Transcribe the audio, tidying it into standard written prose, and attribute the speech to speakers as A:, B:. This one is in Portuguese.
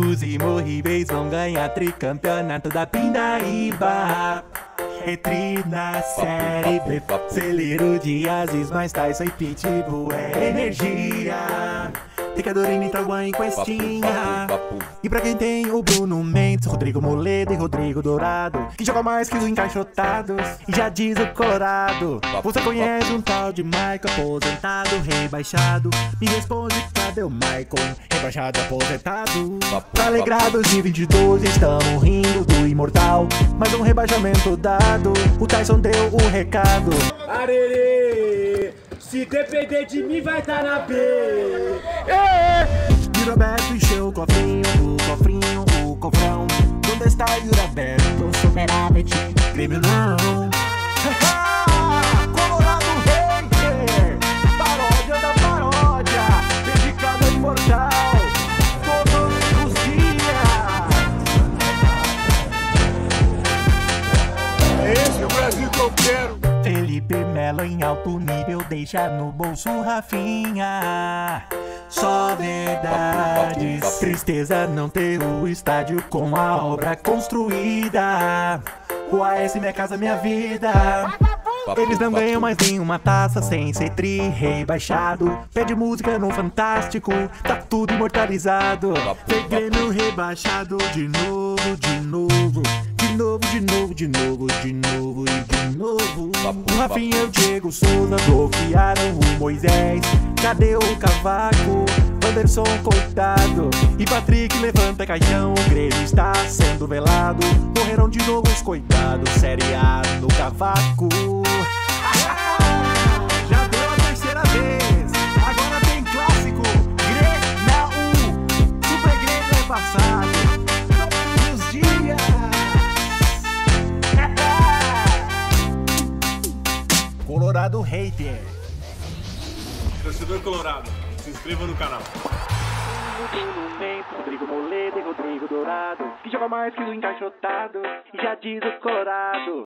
A: Os imorríveis vão ganhar tricampeonato da Pindaíba. Retri na Série B. Celeiro de Aziz, mais Tyson e Pitbull é energia. Picadorina, Itaguã e Questinha. E pra quem tem o Bruno Mendes, Rodrigo Moledo e Rodrigo Dourado, que joga mais que os encaixotados. E já diz o Colorado: você conhece um tal de Michael, aposentado, rebaixado? Me responde, cadê o Michael, rebaixado, aposentado? Pra alegrar 2022 estamos rindo do imortal, mas um rebaixamento dado, o Tyson deu o recado.
B: Arerê, se depender de mim vai tá na B.
A: E Roberto encheu o cofrinho, o cofrão. Onde está o Roberto? Superávit, Grêmio não. Colorado Hater, paródia da paródia, dedicada ao imortal, todos os dias.
B: É esse o Brasil que eu quero.
A: Felipe Melo em alto nível deixa no bolso Rafinha. Só verdades. Tristeza não ter o estádio com a obra construída. O AS Minha Casa Minha Vida. Eles não ganham mais nenhuma taça sem ser tri rebaixado. Pede música no Fantástico, tá tudo imortalizado. Vem Grêmio rebaixado de novo, de novo. De novo, de novo, de novo, de novo e de novo. O Rafinha e o Diego Souza bloquearam o Moisés. Cadê o Cavaco? Anderson, coitado. E Patrick levanta caixão, o Grêmio está sendo velado. Morreram de novo os coitados, Série A no Cavaco. Já deu a terceira vez, agora tem clássico. Grêmio, Super Grêmio é passado todos os dias. Colorado Hater.
B: Torcedor Colorado, se inscreva no canal.
A: Rodrigo Moledo e Rodrigo Dourado, que joga mais que os encaixotados. E já diz o Colorado: